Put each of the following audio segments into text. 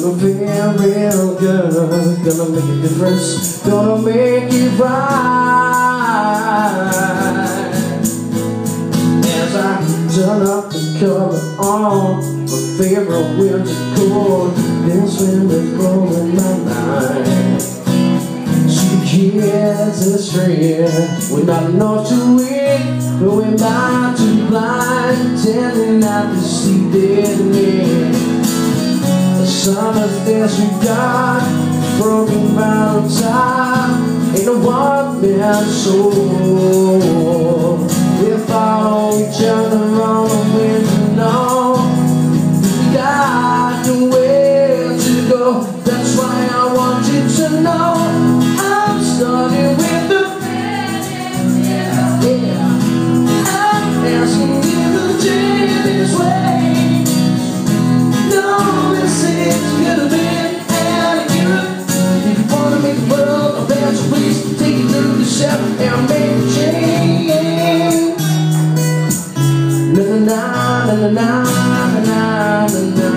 feel real good. Gonna make a difference, gonna make it right. As I turn up the color on my favorite winter cold, this wind is blowing my mind. She hears the string, we're not enough to win, but we're not too blind, telling not to see dead men. The summer's dance we got, broken by the time, ain't no one-man soul. We follow each other on the wind to know we got nowhere to go. That's why I want you to know I'm starting with the yeah. I'm asking you to change this way. No, this is gonna be accurate. If you wanna make the world a better place, take it to yourself and make a change. Na na na na na na na na.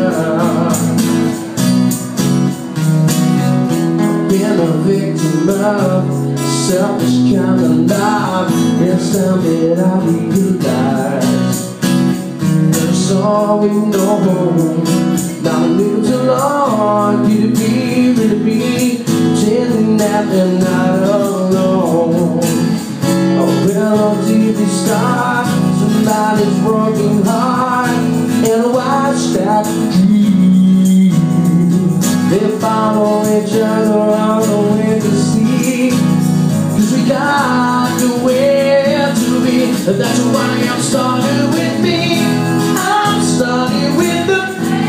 I've been a victim of selfish kind of love. It's time that I realize that's all we know. Not a little too long. Could it be, pretending that they're not alone? Oh, well, on TV star, somebody's broken heart, and watch that dream. They follow each other on the way to see, 'cause we got nowhere to be. That's why I'm starting with me. I'm starting with the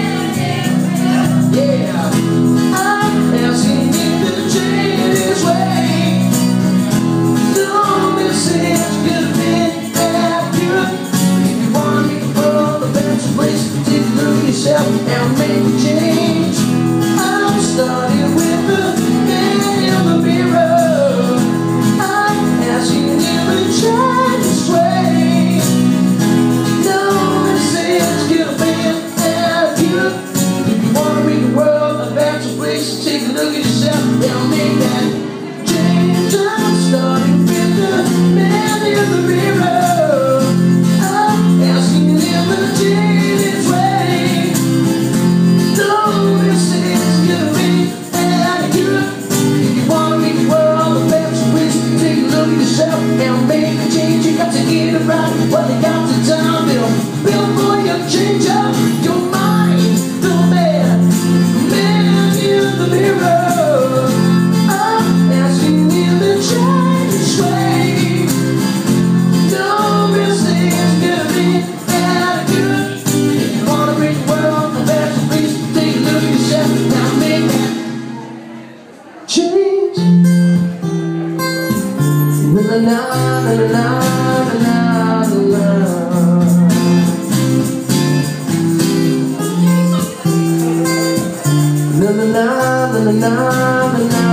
yeah. I'm asking you to change this way. No, this is gonna be accurate. If you wanna make the world a better place, take a look at yourself and make a change. I'm starting with the man in the mirror. I'm asking you to change this way. No, this is gonna be accurate. If you wanna make the world a better place, take a look at yourself and make that change. I'm starting with the man in the mirror. I'm asking him to change his way. No, this is gonna be accurate. If you wanna make the world a better place, take a look at yourself and make a change. You got to get it right while you got the time. Build for your change up your mind. The man in the mirror. I'm asking you to change this way. No, this is gonna be accurate. If you wanna make the world a better place, take a look at yourself and make that change. Na na na na na na na na. Na na na na na na na.